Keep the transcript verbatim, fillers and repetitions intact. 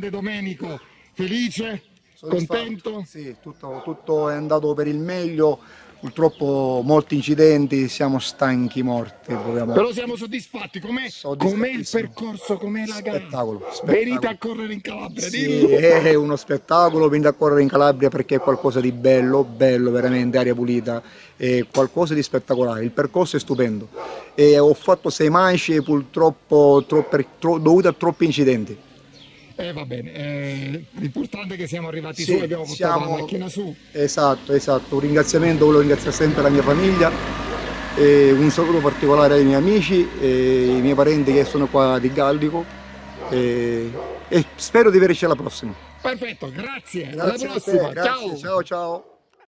grande Domenico, felice, contento? Sì, tutto, tutto è andato per il meglio. Purtroppo molti incidenti, siamo stanchi, morti. Proviamo... Però siamo soddisfatti, com'è com il percorso, com'è la gara? Spettacolo, spettacolo. Venite a correre in Calabria, sì, dillo. È uno spettacolo, venite a correre in Calabria perché è qualcosa di bello, bello veramente, aria pulita, è qualcosa di spettacolare, il percorso è stupendo. E ho fatto sei manche purtroppo tro, per, tro, dovute a troppi incidenti. Eh va bene, eh, l'importante è che siamo arrivati Sì, su, abbiamo portato siamo... la macchina su. Esatto, esatto, un ringraziamento, volevo ringraziare sempre la mia famiglia, e un saluto particolare ai miei amici e ai miei parenti che sono qua di Gallico e, e spero di vederci alla prossima. Perfetto, grazie, Grazie alla prossima, grazie, ciao! Ciao ciao!